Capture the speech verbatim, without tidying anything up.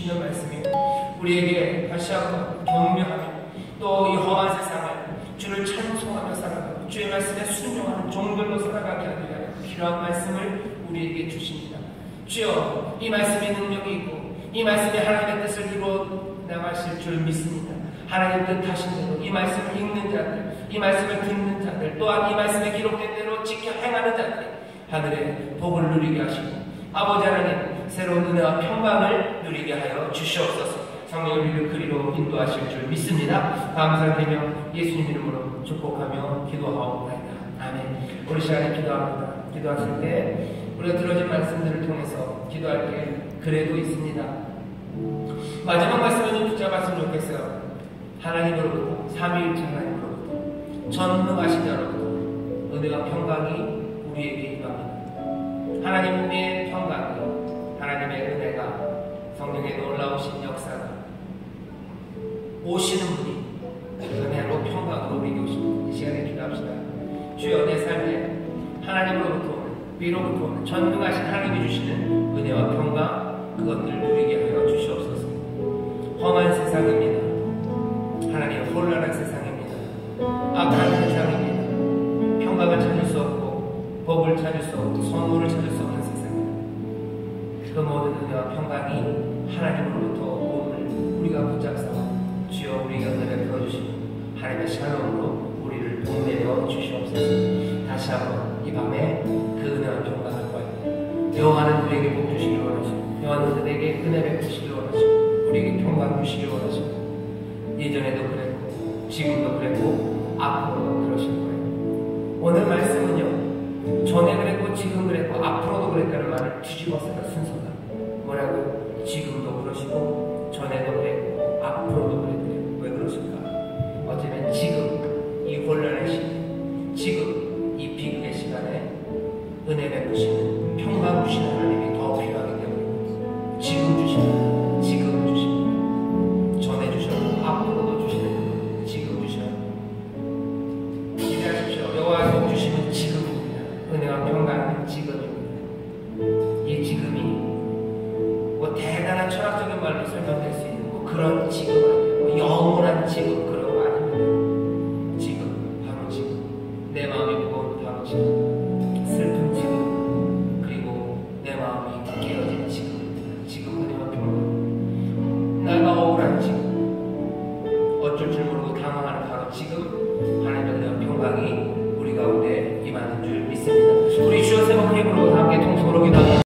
주시는 말씀이 우리에게 다시 한번 격려하며 또 이 험한 세상을 주를 찬송하며 살아가고 주의 말씀에 순종하는 종들로 살아가게 하기 위하여 필요한 말씀을 우리에게 주십니다. 주여, 이 말씀에 능력이 있고 이 말씀에 하나님의 뜻을 이루어 나가실 줄 믿습니다. 하나님 뜻하신 대로 이 말씀을 읽는 자들, 이 말씀을 듣는 자들, 또한 이 말씀에 기록된 대로 지켜 행하는 자들이 하늘의 복을 누리게 하시고 아버지 하나님 새로운 은혜와 평강을 누리게 하여 주시옵소서. 성령 우리를 그리로 인도하실 줄 믿습니다. 감사드리며 예수님 이름으로 축복하며 기도하옵나이다. 아멘. 우리 시간에 기도합니다. 기도하실 때 우리가 들어진 말씀들을 통해서 기도할 게 그래도 있습니다. 마지막 말씀을 좀 붙잡았으면 좋겠어요. 하나님으로부터, 삼위일체 하나님으로부터, 전능하신 자로부터 은혜와 평강이 우리에게 임합니다. 하나님의 평강이, 하나님의 은혜가, 성령의 놀라우신 역사가 오시는 분이 은혜로 평강으로 우리에게 오십니다. 이 시간에 기도합시다. 주여, 내 삶에 하나님으로부터 오는, 위로부터 오는 전능하신 하나님이 주시는 은혜와 평강, 그것들을 누리게 하여 주시옵소서. 험한 세상입니다. 하나님, 혼란한 세상입니다. 악한 세상입니다. 평강을 찾을 수 없고 법을 찾을 수 없고 선물을 찾을 수 없는 세상입니다. 그 모든 은혜와 평강이 하나님으로부터 오늘 우리가 붙잡사 주여 우리가 은혜를 풀어주시고 하나님의 샬롬으로 우리를 동매어 주시옵소서. 다시 한번 이 밤에 그 은혜와 평강을 구하여 여호와는 우리에게 복 주시기를 원하시고 여호와는 우리에게 은혜 베푸시기를 원하시고 우리에게 평강 주시기를 원하시고 예전에도 그랬고 지금도 그랬고 앞으로도 그러실 거예요. 오늘 말씀은요, 전에 그랬고 지금 그랬고 앞으로도 그랬다는 말을 뒤집었어요. 순서가 뭐라고요? 지금도 그러시고 전에도 그랬고 앞으로도 그랬대요. 왜 그러실까? 어쩌면 지금 이 혼란의 시대, 지금 이 비극의 시간에 은혜 베푸시는 평강 주시는 하나님이 더 필요하기 때문에 지금 주시는, 지금 주시는, 전에 주셔도 앞으로도 주시는, 지금 주셔요. 기대하십시오. 여호와의 복 주시면 지금입니다. 은혜와 평강은 지금입니다. 이 지금이 뭐 대단한 철학적인 말로 설명될 수 있는 뭐 그런 지금 아니에요. 뭐 영원한 지금 그런 거 아닙니다. 지금, 바로 지금. 내 마음이 무거운 바로 지금. 슬픈 지금. 그리고 내 마음이 깨어진 지금입니다. 지금